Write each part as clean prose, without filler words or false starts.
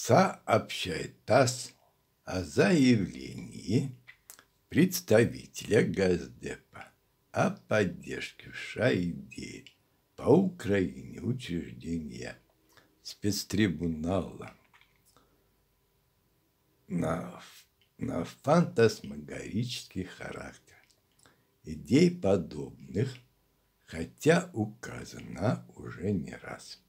сообщает ТАСС о заявлении представителя Госдепа о поддержке в США идеи по Украине учреждения спецтрибунала на фантасмагорический характер. Идей подобных, хотя указано уже не раз.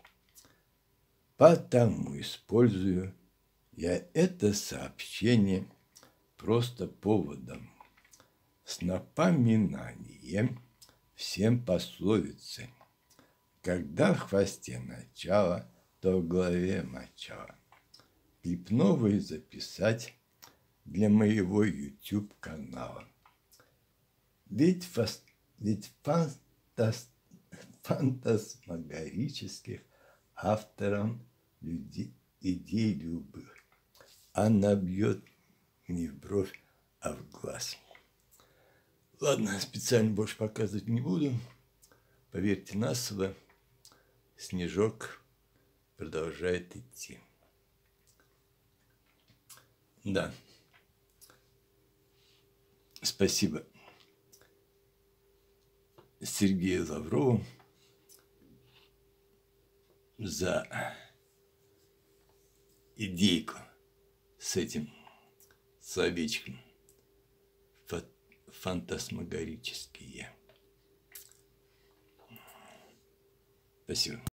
Потому использую я это сообщение просто поводом с напоминанием всем пословицы: когда в хвосте начало, то в голове мочало. Клип новый записать для моего YouTube канала. Ведь фантасмагорических авторам идей любых. Она бьет не в бровь, а в глаз. Ладно, специально больше показывать не буду. Поверьте на слово, снежок продолжает идти. Да. Спасибо Сергею Лаврову за идейку с этим словечком фантасмагорические. Спасибо.